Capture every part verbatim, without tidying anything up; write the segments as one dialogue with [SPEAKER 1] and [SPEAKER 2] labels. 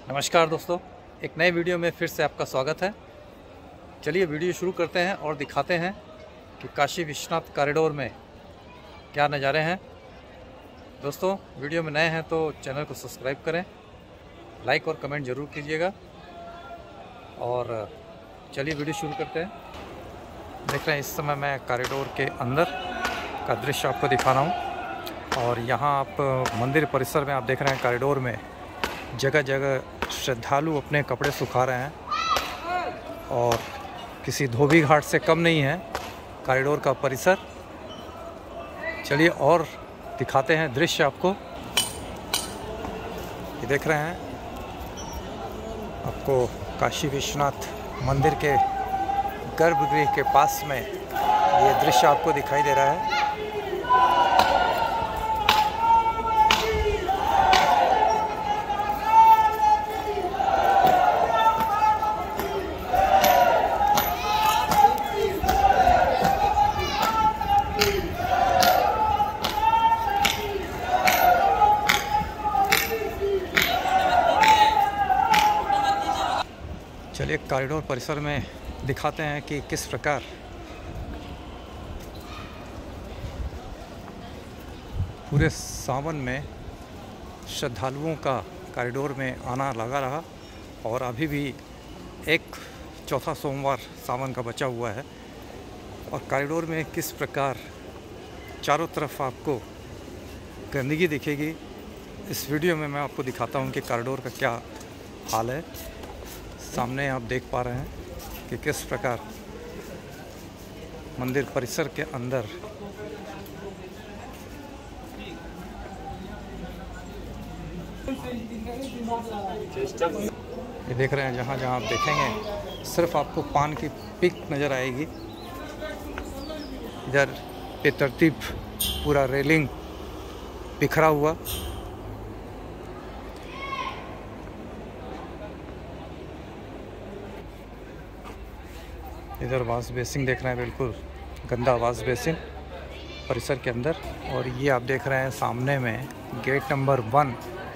[SPEAKER 1] नमस्कार दोस्तों, एक नए वीडियो में फिर से आपका स्वागत है। चलिए वीडियो शुरू करते हैं और दिखाते हैं कि काशी विश्वनाथ कॉरिडोर में क्या नज़ारे हैं। दोस्तों, वीडियो में नए हैं तो चैनल को सब्सक्राइब करें, लाइक और कमेंट ज़रूर कीजिएगा। और चलिए वीडियो शुरू करते हैं। देख रहे हैं इस समय मैं कॉरिडोर के अंदर का दृश्य आपको दिखा रहा हूँ। और यहाँ आप मंदिर परिसर में आप देख रहे हैं कॉरिडोर में जगह जगह श्रद्धालु अपने कपड़े सुखा रहे हैं और किसी धोबी घाट से कम नहीं है कॉरिडोर का परिसर। चलिए और दिखाते हैं दृश्य आपको। ये देख रहे हैं आपको काशी विश्वनाथ मंदिर के गर्भगृह के पास में ये दृश्य आपको दिखाई दे रहा है। चलिए कॉरिडोर परिसर में दिखाते हैं कि किस प्रकार पूरे सावन में श्रद्धालुओं का कॉरिडोर में आना लगा रहा और अभी भी एक चौथा सोमवार सावन का बचा हुआ है। और कॉरिडोर में किस प्रकार चारों तरफ आपको गंदगी दिखेगी, इस वीडियो में मैं आपको दिखाता हूं कि कॉरिडोर का क्या हाल है। सामने आप देख पा रहे हैं कि किस प्रकार मंदिर परिसर के अंदर ये देख रहे हैं, जहाँ जहाँ आप देखेंगे सिर्फ आपको पान की पिक नज़र आएगी। इधर बेतरतीब पूरा रेलिंग बिखरा हुआ। इधर वाश बेसिन देख रहे हैं, बिल्कुल गंदा वाश बेसिन परिसर के अंदर। और ये आप देख रहे हैं सामने में गेट नंबर वन।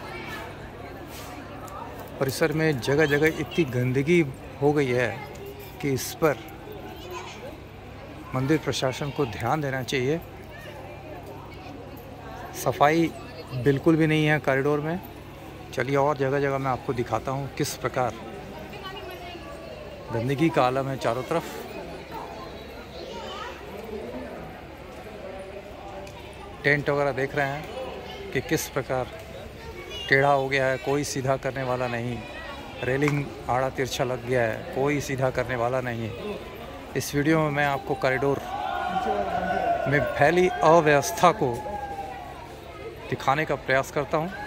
[SPEAKER 1] परिसर में जगह जगह इतनी गंदगी हो गई है कि इस पर मंदिर प्रशासन को ध्यान देना चाहिए। सफाई बिल्कुल भी नहीं है कॉरिडोर में। चलिए और जगह जगह मैं आपको दिखाता हूँ किस प्रकार गंदगी का आलम है चारों तरफ। टेंट वगैरह देख रहे हैं कि किस प्रकार टेढ़ा हो गया है, कोई सीधा करने वाला नहीं। रेलिंग आड़ा तिरछा लग गया है, कोई सीधा करने वाला नहीं। इस वीडियो में मैं आपको कॉरिडोर में फैली अव्यवस्था को दिखाने का प्रयास करता हूं।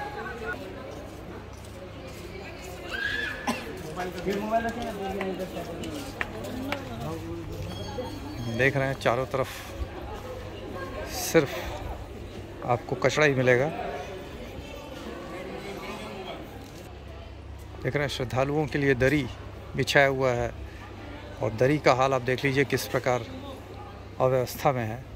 [SPEAKER 1] देख रहे हैं चारों तरफ सिर्फ आपको कचरा ही मिलेगा। देख रहे हैं श्रद्धालुओं के लिए दरी बिछाया हुआ है और दरी का हाल आप देख लीजिए किस प्रकार अव्यवस्था में है।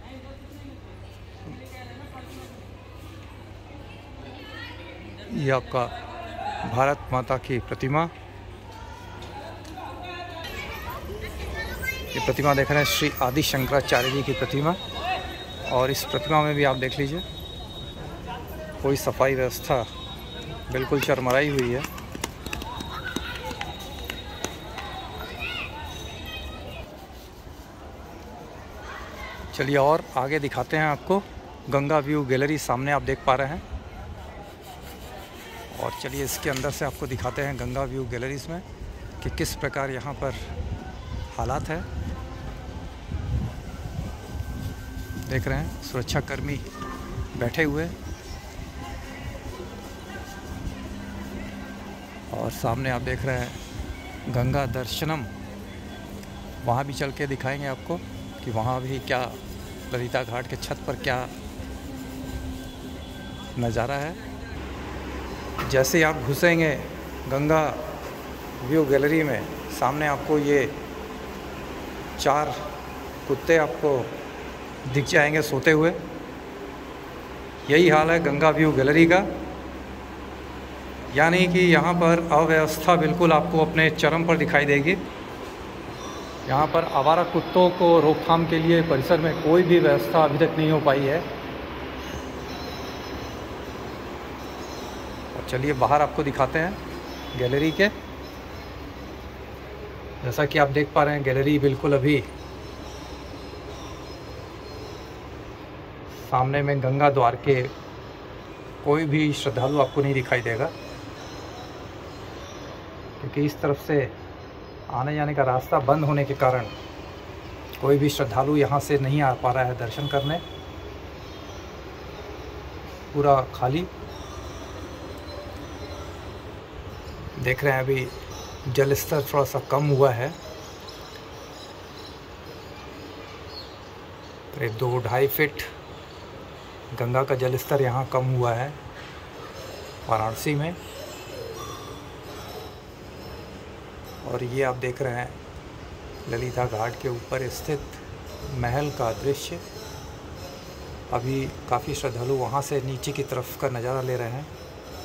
[SPEAKER 1] ये आपका भारत माता की प्रतिमा, ये प्रतिमा देख रहे हैं श्री आदि शंकराचार्य जी की प्रतिमा। और इस प्रतिमा में भी आप देख लीजिए कोई सफाई व्यवस्था बिल्कुल चरमराई हुई है। चलिए और आगे दिखाते हैं आपको गंगा व्यू गैलरी सामने आप देख पा रहे हैं। और चलिए इसके अंदर से आपको दिखाते हैं गंगा व्यू गैलरीज में कि किस प्रकार यहाँ पर हालात है। देख रहे हैं सुरक्षाकर्मी बैठे हुए और सामने आप देख रहे हैं गंगा दर्शनम। वहाँ भी चल के दिखाएंगे आपको कि वहाँ भी क्या ललिता घाट के छत पर क्या नज़ारा है। जैसे ही आप घुसेंगे गंगा व्यू गैलरी में, सामने आपको ये चार कुत्ते आपको दिख जाएंगे सोते हुए। यही हाल है गंगा व्यू गैलरी का। यानी कि यहाँ पर अव्यवस्था बिल्कुल आपको अपने चरम पर दिखाई देगी। यहाँ पर आवारा कुत्तों को रोकथाम के लिए परिसर में कोई भी व्यवस्था अभी तक नहीं हो पाई है। और चलिए बाहर आपको दिखाते हैं गैलरी के। जैसा कि आप देख पा रहे हैं गैलरी बिल्कुल अभी सामने में गंगा द्वार के कोई भी श्रद्धालु आपको नहीं दिखाई देगा, क्योंकि इस तरफ से आने जाने का रास्ता बंद होने के कारण कोई भी श्रद्धालु यहाँ से नहीं आ पा रहा है दर्शन करने। पूरा खाली देख रहे हैं। अभी जल स्तर थोड़ा सा कम हुआ है, करीब दो ढाई फीट गंगा का जल स्तर यहाँ कम हुआ है वाराणसी में। और ये आप देख रहे हैं ललिता घाट के ऊपर स्थित महल का दृश्य। अभी काफ़ी श्रद्धालु वहाँ से नीचे की तरफ का नज़ारा ले रहे हैं।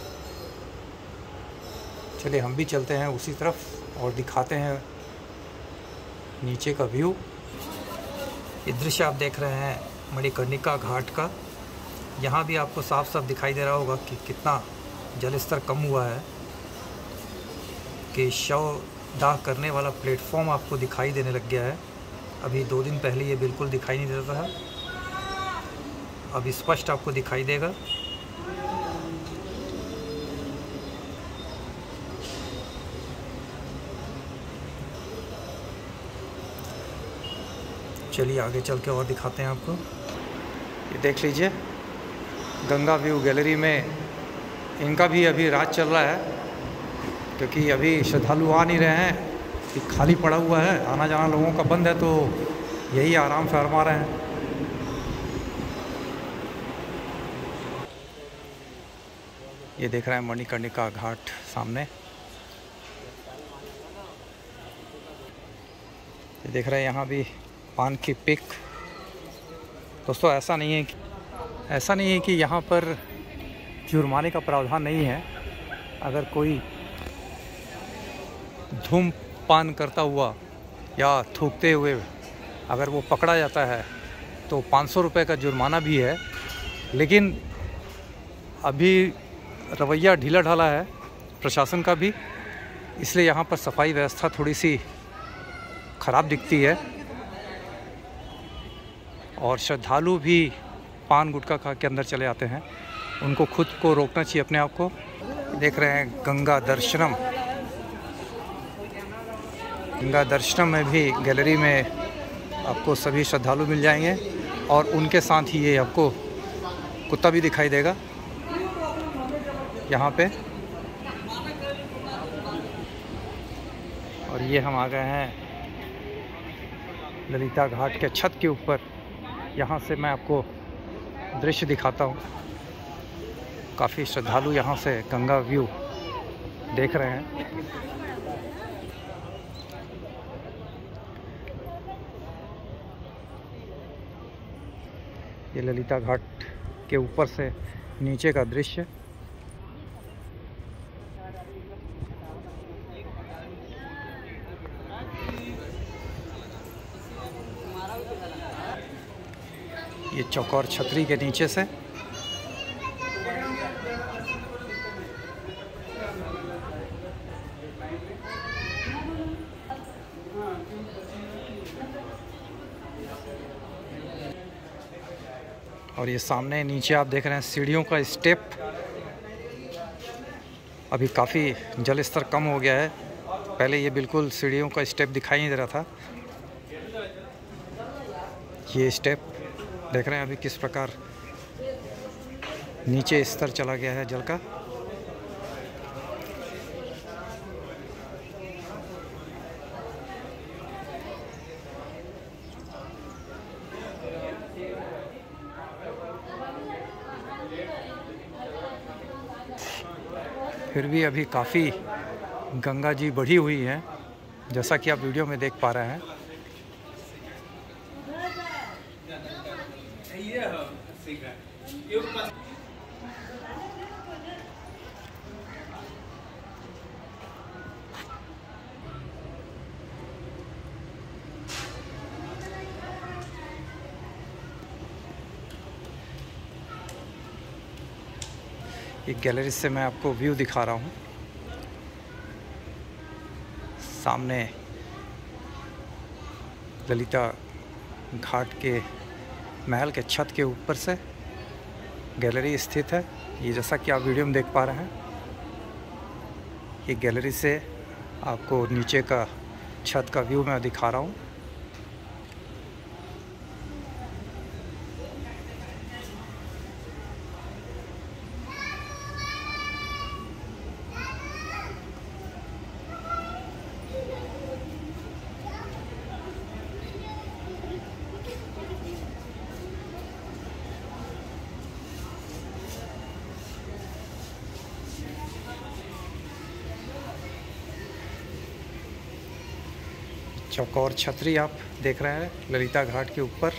[SPEAKER 1] चलिए हम भी चलते हैं उसी तरफ और दिखाते हैं नीचे का व्यू। ये दृश्य आप देख रहे हैं मणिकर्णिका घाट का। यहाँ भी आपको साफ साफ दिखाई दे रहा होगा कि कितना जल स्तर कम हुआ है, कि शव दाह करने वाला प्लेटफॉर्म आपको दिखाई देने लग गया है। अभी दो दिन पहले ये बिल्कुल दिखाई नहीं देता था, अब स्पष्ट आपको दिखाई देगा। चलिए आगे चल के और दिखाते हैं आपको। ये देख लीजिए गंगा व्यू गैलरी में इनका भी अभी राज चल रहा है, क्योंकि अभी श्रद्धालु आ नहीं रहे हैं कि खाली पड़ा हुआ है, आना जाना लोगों का बंद है, तो यही आराम फरमा रहे हैं। ये देख रहे हैं मणिकर्णिका घाट सामने। ये देख रहे हैं यहाँ भी पान की पिक। दोस्तों ऐसा नहीं है कि ऐसा नहीं है कि यहाँ पर जुर्माने का प्रावधान नहीं है। अगर कोई धूमपान करता हुआ या थूकते हुए अगर वो पकड़ा जाता है तो पाँच सौ रुपये का जुर्माना भी है। लेकिन अभी रवैया ढीला ढाला है प्रशासन का भी, इसलिए यहाँ पर सफाई व्यवस्था थोड़ी सी ख़राब दिखती है। और श्रद्धालु भी पान गुटखा खा के अंदर चले आते हैं, उनको खुद को रोकना चाहिए अपने आप को। देख रहे हैं गंगा दर्शनम। गंगा दर्शनम में भी गैलरी में आपको सभी श्रद्धालु मिल जाएंगे और उनके साथ ही ये आपको कुत्ता भी दिखाई देगा यहाँ पे। और ये हम आ गए हैं ललिता घाट के छत के ऊपर। यहाँ से मैं आपको दृश्य दिखाता हूँ। काफ़ी श्रद्धालु यहाँ से गंगा व्यू देख रहे हैं। ये ललिता घाट के ऊपर से नीचे का दृश्य। ये चौकोर छतरी के नीचे से और ये सामने नीचे आप देख रहे हैं सीढ़ियों का स्टेप। अभी काफ़ी जल स्तर कम हो गया है, पहले ये बिल्कुल सीढ़ियों का स्टेप दिखाई नहीं दे रहा था। ये स्टेप देख रहे हैं अभी किस प्रकार नीचे स्तर चला गया है जल का। फिर भी अभी काफ़ी गंगा जी बढ़ी हुई है, जैसा कि आप वीडियो में देख पा रहे हैं। एक गैलरी से मैं आपको व्यू दिखा रहा हूँ। सामने ललिता घाट के महल के छत के ऊपर से गैलरी स्थित है। ये जैसा कि आप वीडियो में देख पा रहे हैं, ये गैलरी से आपको नीचे का छत का व्यू मैं दिखा रहा हूँ। चौकोर छतरी आप देख रहे हैं ललिता घाट के ऊपर।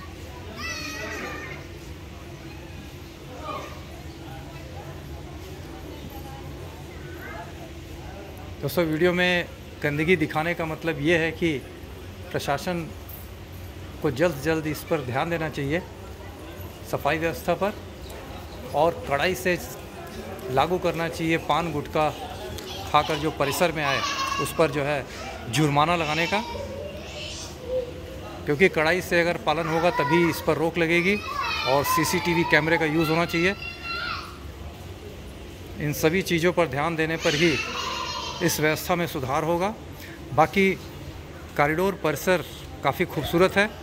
[SPEAKER 1] दोस्तों, वीडियो में गंदगी दिखाने का मतलब ये है कि प्रशासन को जल्द से जल्द इस पर ध्यान देना चाहिए, सफाई व्यवस्था पर, और कड़ाई से लागू करना चाहिए पान गुटखा खाकर जो परिसर में आए उस पर जो है जुर्माना लगाने का, क्योंकि कड़ाई से अगर पालन होगा तभी इस पर रोक लगेगी। और सीसीटीवी कैमरे का यूज़ होना चाहिए। इन सभी चीज़ों पर ध्यान देने पर ही इस व्यवस्था में सुधार होगा। बाकी कॉरिडोर परिसर काफ़ी खूबसूरत है।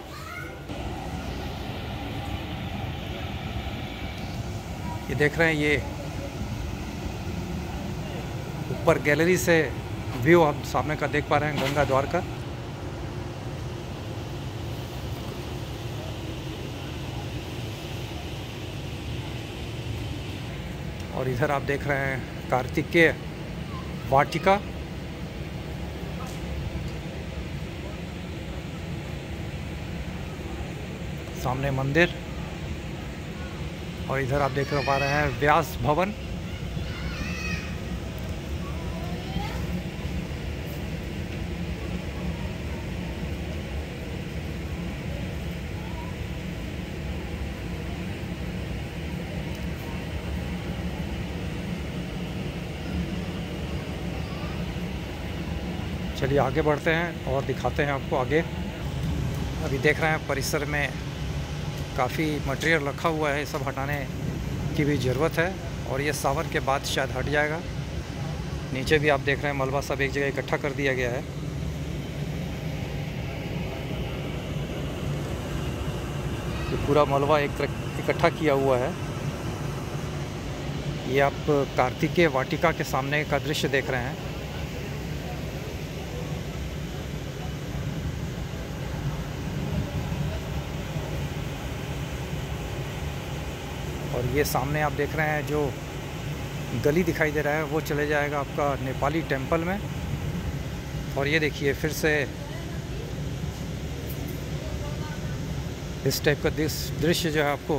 [SPEAKER 1] ये देख रहे हैं, ये ऊपर गैलरी से व्यू आप सामने का देख पा रहे हैं गंगा द्वार का। और इधर आप देख रहे हैं कार्तिकेय वाटिका। सामने मंदिर, और इधर आप देख पा रहे हैं व्यास भवन। चलिए आगे बढ़ते हैं और दिखाते हैं आपको आगे। अभी देख रहे हैं परिसर में काफ़ी मटेरियल रखा हुआ है, सब हटाने की भी ज़रूरत है, और ये सावन के बाद शायद हट जाएगा। नीचे भी आप देख रहे हैं मलबा सब एक जगह इकट्ठा कर दिया गया है। ये पूरा मलबा एक तरह इकट्ठा किया हुआ है। ये आप कार्तिकेय वाटिका के सामने का दृश्य देख रहे हैं। और ये सामने आप देख रहे हैं जो गली दिखाई दे रहा है वो चले जाएगा आपका नेपाली टेम्पल में। और ये देखिए फिर से इस टाइप का दृश्य जो है आपको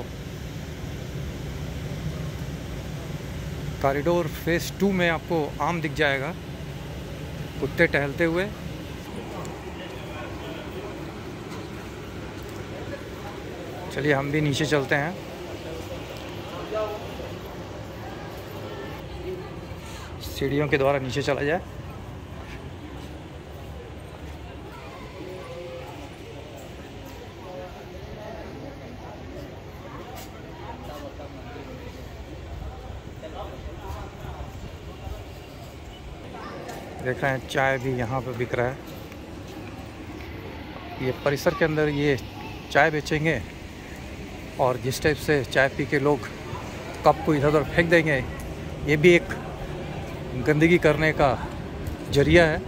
[SPEAKER 1] कॉरिडोर फेज टू में आपको आम दिख जाएगा, कुत्ते टहलते हुए। चलिए हम भी नीचे चलते हैं। सीढ़ियों के द्वारा नीचे चला जाए। देख रहे हैं चाय भी यहाँ पे बिक रहा है। ये परिसर के अंदर ये चाय बेचेंगे, और जिस टाइप से चाय पी के लोग कप को इधर उधर फेंक देंगे, ये भी एक गंदगी करने का जरिया है।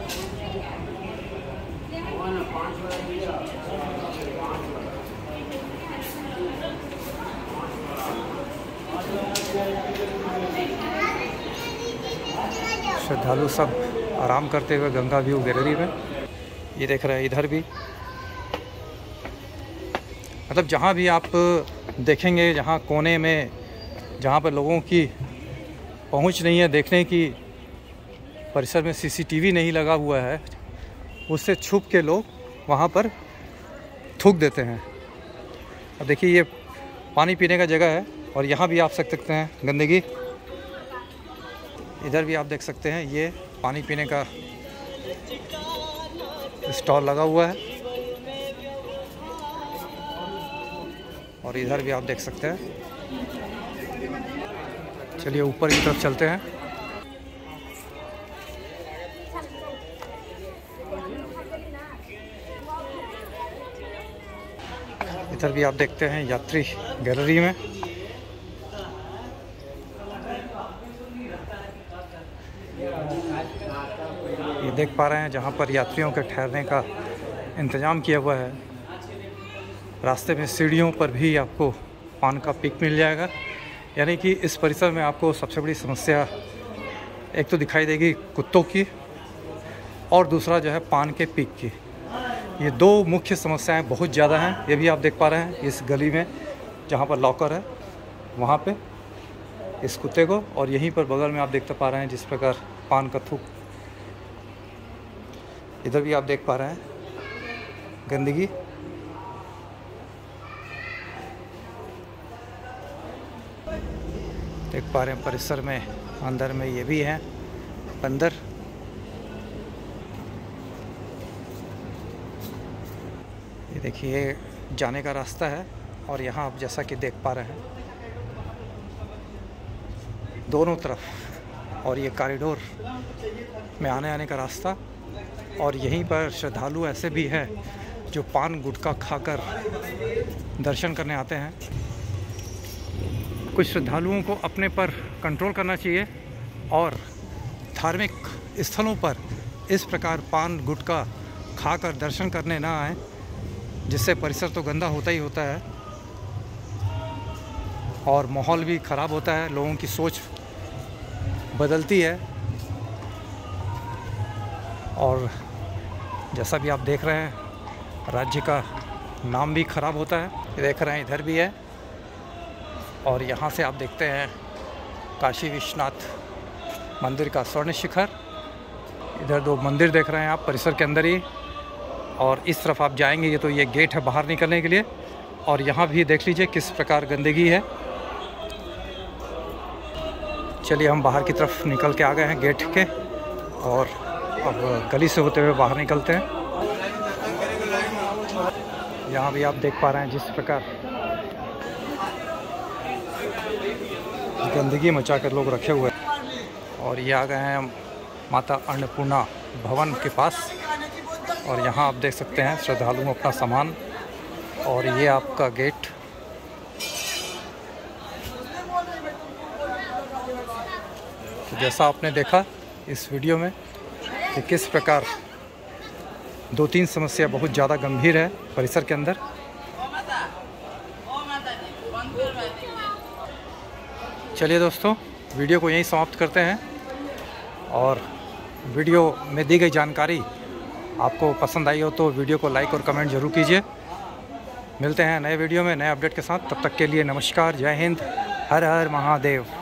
[SPEAKER 1] श्रद्धालु सब आराम करते हुए गंगा व्यू गैलरी में। ये देख रहे हैं इधर भी, मतलब जहाँ भी आप देखेंगे, जहाँ कोने में जहाँ पर लोगों की पहुँच नहीं है देखने की, परिसर में सीसीटीवी नहीं लगा हुआ है, उससे छुप के लोग वहाँ पर थूक देते हैं। अब देखिए ये पानी पीने का जगह है, और यहाँ भी आप सक सकते हैं गंदगी। इधर भी आप देख सकते हैं ये पानी पीने का स्टॉल लगा हुआ है, और इधर भी आप देख सकते हैं। चलिए ऊपर की तरफ चलते हैं। इधर भी आप देखते हैं यात्री गैलरी में। ये देख पा रहे हैं जहाँ पर यात्रियों के ठहरने का इंतज़ाम किया हुआ है। रास्ते में सीढ़ियों पर भी आपको पान का पिक मिल जाएगा। यानी कि इस परिसर में आपको सबसे बड़ी समस्या एक तो दिखाई देगी कुत्तों की, और दूसरा जो है पान के पिक की। ये दो मुख्य समस्याएं बहुत ज़्यादा हैं। ये भी आप देख पा रहे हैं इस गली में जहाँ पर लॉकर है वहाँ पे इस कुत्ते को, और यहीं पर बगल में आप देख पा रहे हैं जिस प्रकार पान का थूक। इधर भी आप देख पा रहे हैं गंदगी। देख पा रहे हैं परिसर में अंदर में ये भी है बंदर। ये देखिए जाने का रास्ता है, और यहाँ आप जैसा कि देख पा रहे हैं दोनों तरफ, और ये कॉरिडोर में आने आने का रास्ता। और यहीं पर श्रद्धालु ऐसे भी हैं जो पान गुटखा खाकर दर्शन करने आते हैं। कुछ श्रद्धालुओं को अपने पर कंट्रोल करना चाहिए और धार्मिक स्थलों पर इस प्रकार पान गुटखा खाकर दर्शन करने ना आए, जिससे परिसर तो गंदा होता ही होता है और माहौल भी ख़राब होता है, लोगों की सोच बदलती है। और जैसा भी आप देख रहे हैं राज्य का नाम भी ख़राब होता है। ये देख रहे हैं इधर भी है, और यहाँ से आप देखते हैं काशी विश्वनाथ मंदिर का स्वर्ण शिखर। इधर दो मंदिर देख रहे हैं आप परिसर के अंदर ही, और इस तरफ आप जाएंगे ये तो ये गेट है बाहर निकलने के लिए। और यहाँ भी देख लीजिए किस प्रकार गंदगी है। चलिए हम बाहर की तरफ निकल के आ गए हैं गेट के, और अब गली से होते हुए बाहर निकलते हैं। यहाँ भी आप देख पा रहे हैं जिस प्रकार गंदगी मचा कर लोग रखे हुए हैं। और ये आ गए हैं माता अन्नपूर्णा भवन के पास, और यहाँ आप देख सकते हैं श्रद्धालु अपना सामान, और ये आपका गेट। तो जैसा आपने देखा इस वीडियो में कि किस प्रकार दो तीन समस्या बहुत ज़्यादा गंभीर है परिसर के अंदर। चलिए दोस्तों, वीडियो को यहीं समाप्त करते हैं, और वीडियो में दी गई जानकारी आपको पसंद आई हो तो वीडियो को लाइक और कमेंट ज़रूर कीजिए। मिलते हैं नए वीडियो में नए अपडेट के साथ। तब तक के लिए नमस्कार, जय हिंद, हर हर महादेव।